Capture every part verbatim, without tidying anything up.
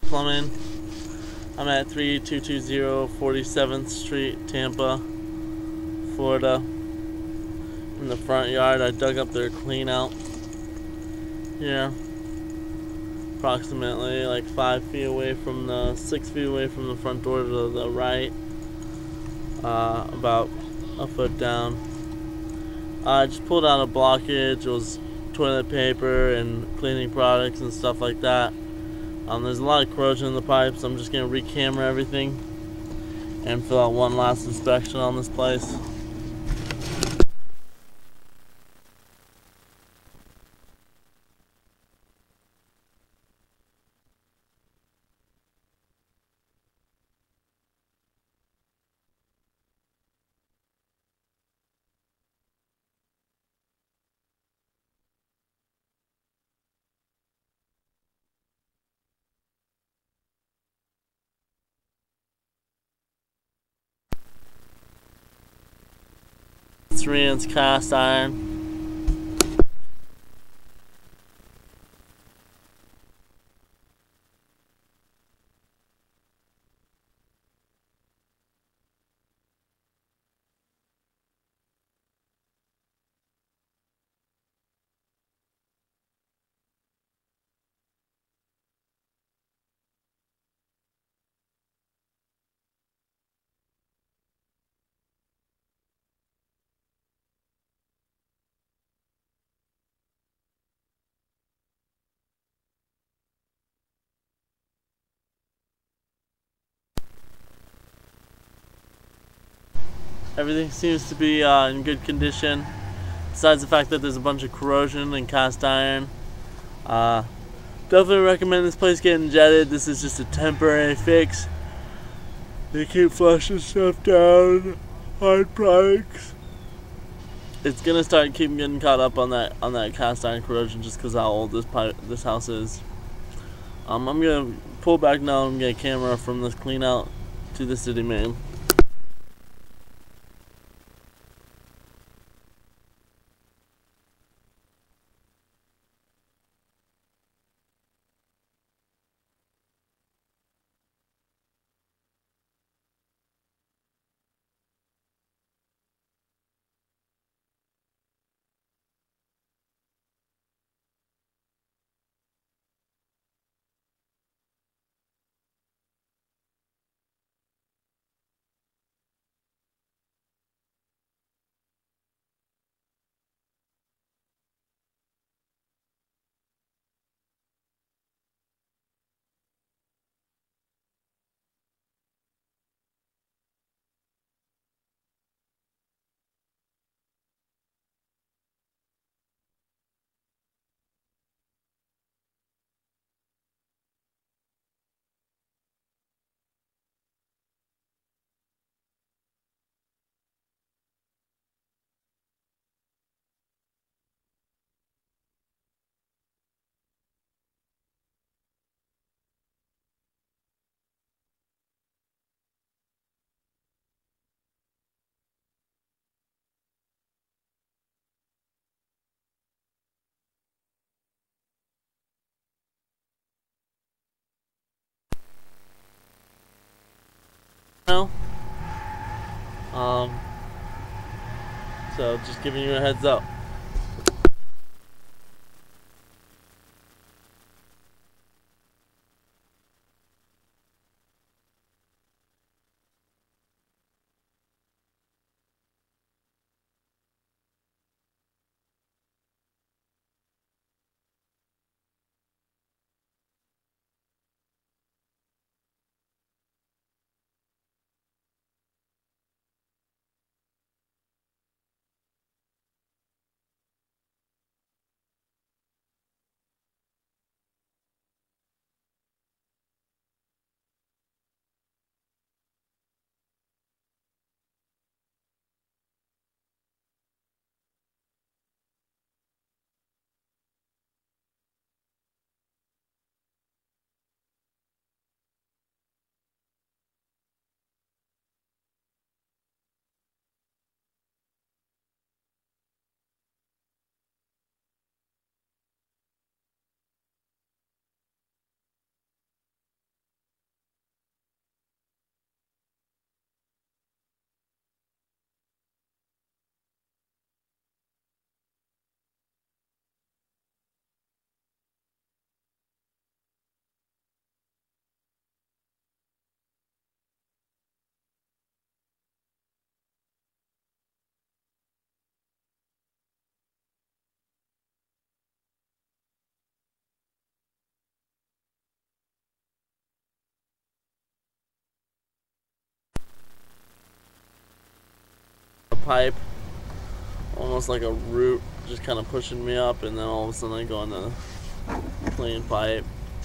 Plumbing. I'm at three two two zero forty-seventh Street, Tampa, Florida. In the front yard, I dug up their clean out here, approximately like five feet away from the, six feet away from the front door to the right, uh, about a foot down. I just pulled out a blockage. It was toilet paper and cleaning products and stuff like that. Um, there's a lot of corrosion in the pipes. I'm just gonna re-camera everything and fill out one last inspection on this place. Three inch cast iron. Everything seems to be uh, in good condition, besides the fact that there's a bunch of corrosion and cast iron. Uh, definitely recommend this place getting jetted. This is just a temporary fix. They keep flushing stuff down, hard products. It's gonna start keep getting caught up on that on that cast iron corrosion just because how old this pipe, this house is. Um, I'm gonna pull back now and get a camera from this clean out to the city main. Now, um, so just giving you a heads up. pipe, almost like a root, just kind of pushing me up, and then all of a sudden I go into plain pipe.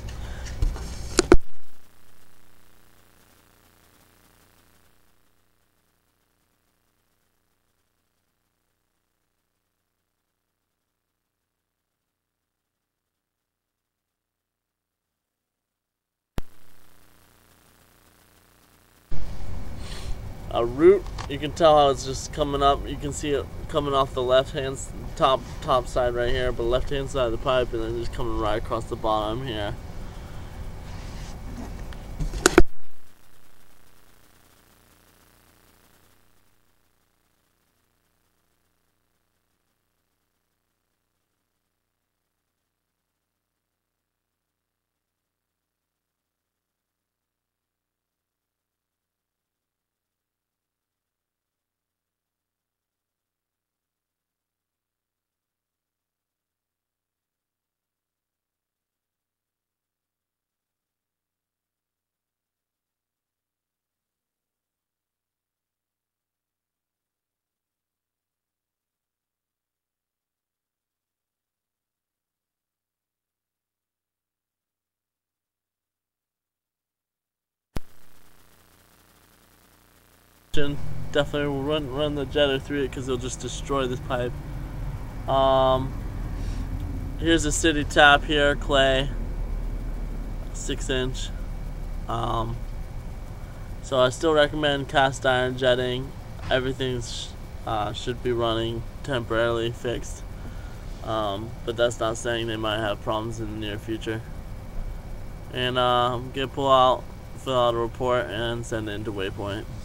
A root, you can tell how it's just coming up. You can see it coming off the left hand top top side right here, but left hand side of the pipe, and then just coming right across the bottom here. Definitely will run run the jetter through it because it'll just destroy this pipe. Um, here's a city tap here, clay, six inch. Um, so I still recommend cast iron jetting. Everything's uh, should be running temporarily fixed, um, but that's not saying they might have problems in the near future. And uh, I'm gonna pull out, fill out a report, and send it into Waypoint.